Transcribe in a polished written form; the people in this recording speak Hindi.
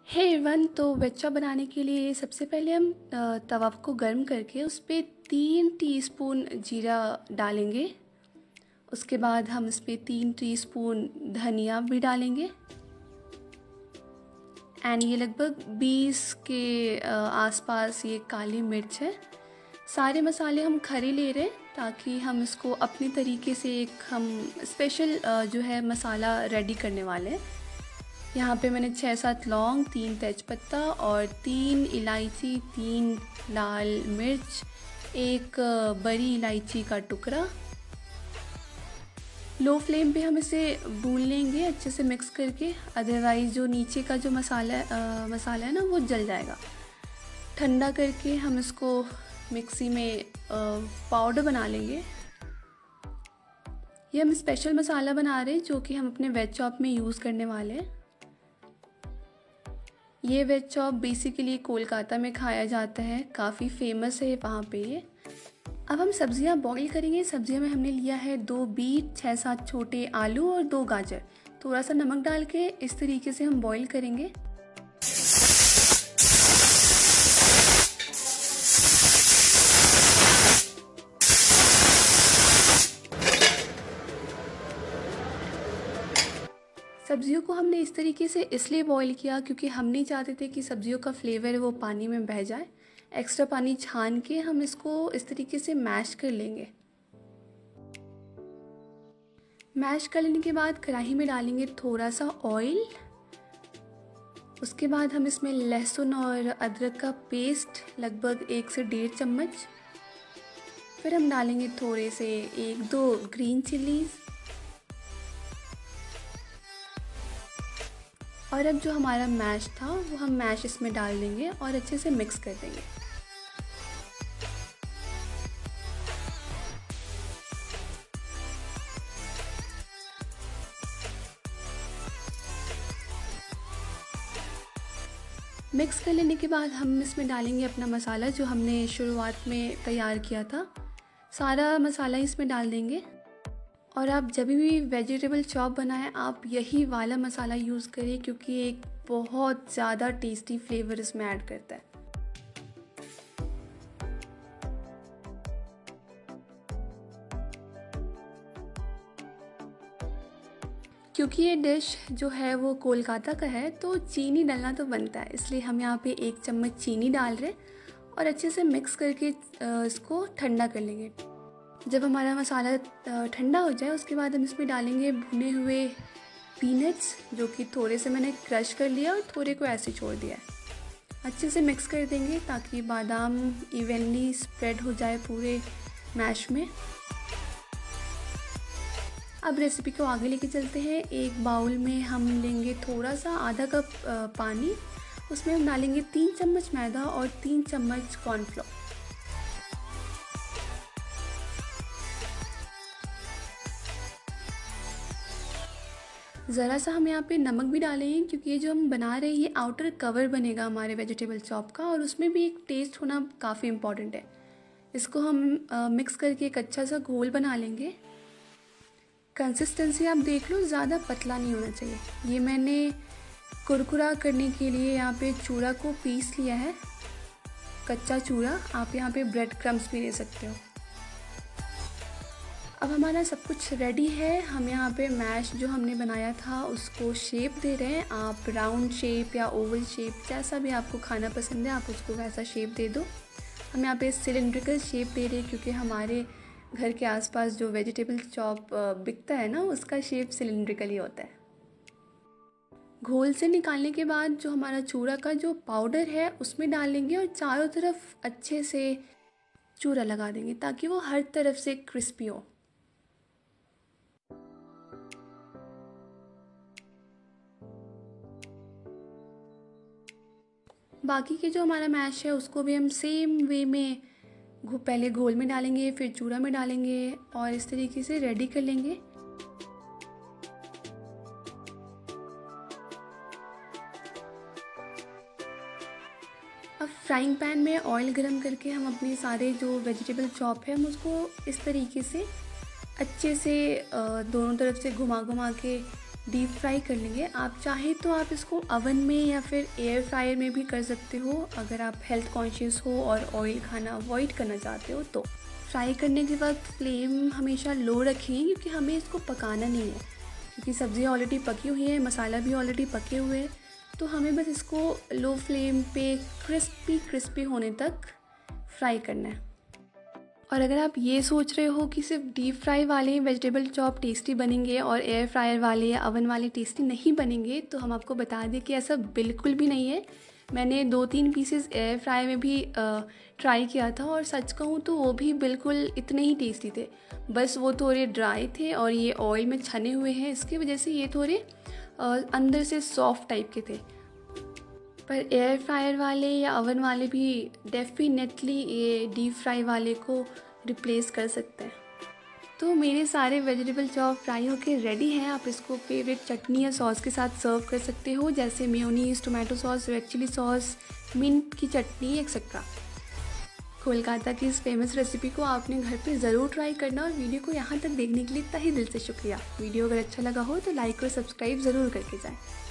हे एवरीवन, तो वेज चॉप बनाने के लिए सबसे पहले हम तवा को गर्म करके उस पर 3 टीस्पून जीरा डालेंगे। उसके बाद हम इस पर 3 टीस्पून धनिया भी डालेंगे एंड ये लगभग 20 के आसपास ये काली मिर्च है। सारे मसाले हम खड़े ले रहे हैं ताकि हम इसको अपने तरीके से एक हम स्पेशल जो है मसाला रेडी करने वाले हैं। यहाँ पे मैंने 6-7 लौंग, 3 तेज़पत्ता और 3 इलायची, 3 लाल मिर्च, एक बड़ी इलायची का टुकड़ा। लो फ्लेम पे हम इसे भून लेंगे अच्छे से मिक्स करके, अदरवाइज़ जो नीचे का जो मसाला है ना वो जल जाएगा। ठंडा करके हम इसको मिक्सी में पाउडर बना लेंगे। ये हम स्पेशल मसाला बना रहे हैं जो कि हम अपने वेज चॉप में यूज़ करने वाले हैं। ये वेज चॉप बेसिकली कोलकाता में खाया जाता है, काफ़ी फेमस है वहाँ पे ये। अब हम सब्जियां बॉईल करेंगे। सब्जियों में हमने लिया है 2 बीट, 6-7 छोटे आलू और 2 गाजर। थोड़ा सा नमक डाल के इस तरीके से हम बॉईल करेंगे। सब्जियों को हमने इस तरीके से इसलिए बॉईल किया क्योंकि हम नहीं चाहते थे कि सब्जियों का फ्लेवर वो पानी में बह जाए। एक्स्ट्रा पानी छान के हम इसको इस तरीके से मैश कर लेंगे। मैश कर लेने के बाद कढ़ाई में डालेंगे थोड़ा सा ऑयल। उसके बाद हम इसमें लहसुन और अदरक का पेस्ट लगभग 1 से 1.5 चम्मच। फिर हम डालेंगे थोड़े से 1-2 ग्रीन चिलीज़। और अब जो हमारा मैश था वो हम मैश इसमें डाल देंगे और अच्छे से मिक्स कर देंगे। मिक्स कर लेने के बाद हम इसमें डालेंगे अपना मसाला जो हमने शुरुआत में तैयार किया था। सारा मसाला इसमें डाल देंगे। और आप जब भी वेजिटेबल चॉप बनाएं आप यही वाला मसाला यूज़ करें क्योंकि एक बहुत ज़्यादा टेस्टी फ्लेवर इसमें ऐड करता है। क्योंकि ये डिश जो है वो कोलकाता का है तो चीनी डालना तो बनता है, इसलिए हम यहाँ पे 1 चम्मच चीनी डाल रहे हैं और अच्छे से मिक्स करके इसको ठंडा कर लेंगे। जब हमारा मसाला ठंडा हो जाए उसके बाद हम इसमें डालेंगे भुने हुए पीनट्स जो कि थोड़े से मैंने क्रश कर लिया और थोड़े को ऐसे छोड़ दिया है। अच्छे से मिक्स कर देंगे ताकि बादाम इवनली स्प्रेड हो जाए पूरे मैश में। अब रेसिपी को आगे लेके चलते हैं। एक बाउल में हम लेंगे थोड़ा सा आधा कप पानी। उसमें हम डालेंगे 3 चम्मच मैदा और 3 चम्मच कॉर्नफ्लोर। ज़रा सा हम यहाँ पे नमक भी डालेंगे क्योंकि ये जो हम बना रहे हैं ये आउटर कवर बनेगा हमारे वेजिटेबल चॉप का और उसमें भी एक टेस्ट होना काफ़ी इम्पॉर्टेंट है। इसको हम मिक्स करके एक अच्छा सा घोल बना लेंगे। कंसिस्टेंसी आप देख लो, ज़्यादा पतला नहीं होना चाहिए। ये मैंने कुरकुरा करने के लिए यहाँ पे चूड़ा को पीस लिया है, कच्चा चूड़ा। आप यहाँ पे ब्रेड क्रम्स भी ले सकते हो। अब हमारा सब कुछ रेडी है। हम यहाँ पे मैश जो हमने बनाया था उसको शेप दे रहे हैं। आप राउंड शेप या ओवल शेप जैसा भी आपको खाना पसंद है आप उसको वैसा शेप दे दो। हम यहाँ पे सिलेंड्रिकल शेप दे रहे हैं क्योंकि हमारे घर के आसपास जो वेजिटेबल चॉप बिकता है ना उसका शेप सिलेंड्रिकल ही होता है। घोल से निकालने के बाद जो हमारा चूड़ा का जो पाउडर है उसमें डालेंगे और चारों तरफ अच्छे से चूड़ा लगा देंगे ताकि वो हर तरफ से क्रिस्पी हो। बाकी के जो हमारा मैश है उसको भी हम सेम वे में पहले घोल में डालेंगे, फिर चूड़ा में डालेंगे और इस तरीके से रेडी कर लेंगे। अब फ्राइंग पैन में ऑयल गरम करके हम अपने सारे जो वेजिटेबल चॉप है हम उसको इस तरीके से अच्छे से दोनों तरफ से घुमा घुमा के डीप फ्राई कर लेंगे। आप चाहे तो आप इसको ओवन में या फिर एयर फ्रायर में भी कर सकते हो, अगर आप हेल्थ कॉन्शियस हो और ऑयल खाना अवॉइड करना चाहते हो तो। फ्राई करने के वक्त फ्लेम हमेशा लो रखें, क्योंकि हमें इसको पकाना नहीं है, क्योंकि सब्ज़ी ऑलरेडी पकी हुई है, मसाला भी ऑलरेडी पके हुए हैं, तो हमें बस इसको लो फ्लेम पे क्रिस्पी होने तक फ्राई करना है। और अगर आप ये सोच रहे हो कि सिर्फ डीप फ्राई वाले वेजिटेबल चॉप टेस्टी बनेंगे और एयर फ्रायर वाले या ओवन वाले टेस्टी नहीं बनेंगे, तो हम आपको बता दें कि ऐसा बिल्कुल भी नहीं है। मैंने 2-3 पीसेस एयर फ्राई में भी ट्राई किया था और सच कहूँ तो वो भी बिल्कुल इतने ही टेस्टी थे, बस वो थोड़े ड्राई थे और ये ऑयल में छने हुए हैं, इसकी वजह से ये थोड़े अंदर से सॉफ्ट टाइप के थे। पर एयर फ्रायर वाले या ओवन वाले भी डेफिनेटली ये डीप फ्राई वाले को रिप्लेस कर सकते हैं। तो मेरे सारे वेजिटेबल चॉप फ्राई होके रेडी हैं। आप इसको फेवरेट चटनी या सॉस के साथ सर्व कर सकते हो, जैसे mayonnaise, tomato sauce, red chilli sauce, mint की चटनी एक्सेट्रा। कोलकाता की इस फेमस रेसिपी को आपने घर पे ज़रूर ट्राई करना, और वीडियो को यहाँ तक देखने के लिए तहे दिल से शुक्रिया। वीडियो अगर अच्छा लगा हो तो लाइक और सब्सक्राइब ज़रूर करके जाएँ।